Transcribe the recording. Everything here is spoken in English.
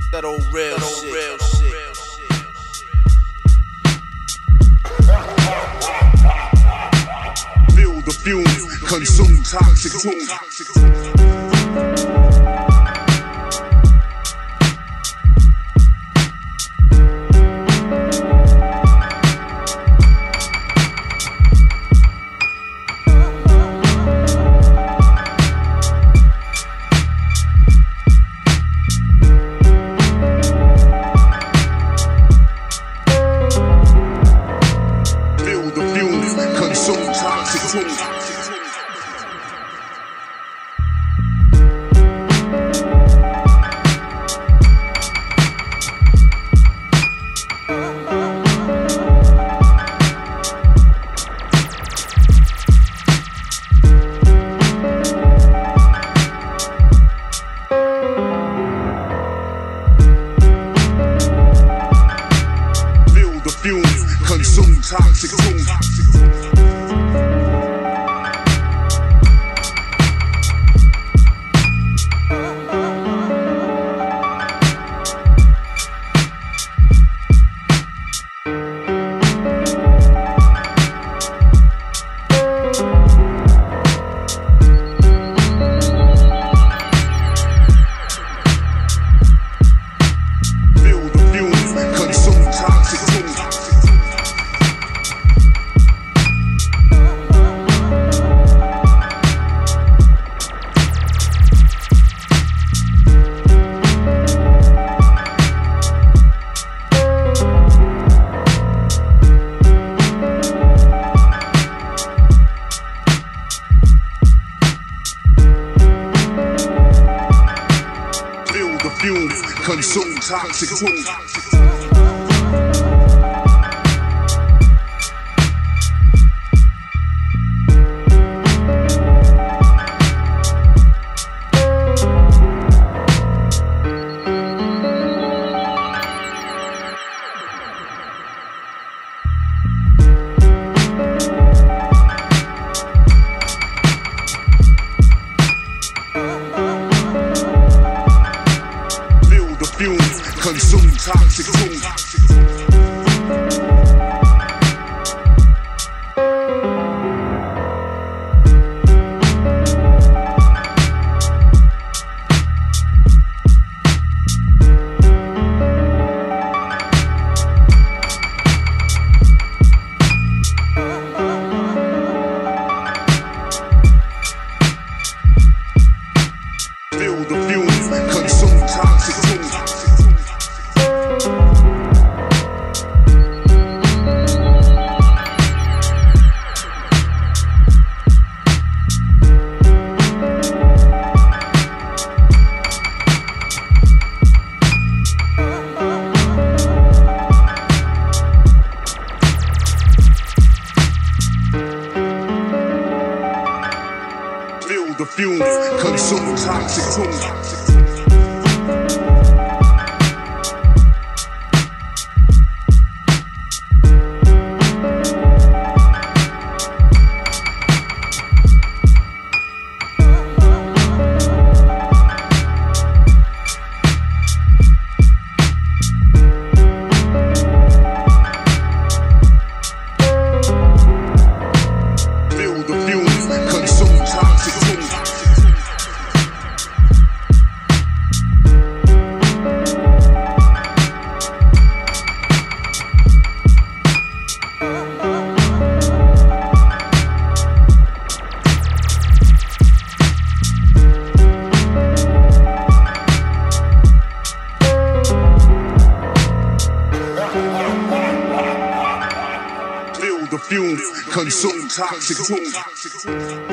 That old real shit. Feel the fumes, consume toxic tunes. Consume toxic tunes. Feel the fumes, consume toxic tunes. Fumes, consume toxic tunes. Fumes, consume toxic tunes. Feel the fumes, consume toxic tunes. Feel the fumes, consume toxic tunes. Feel the fumes, consume toxic tunes. Feel the fumes, consume toxic tunes.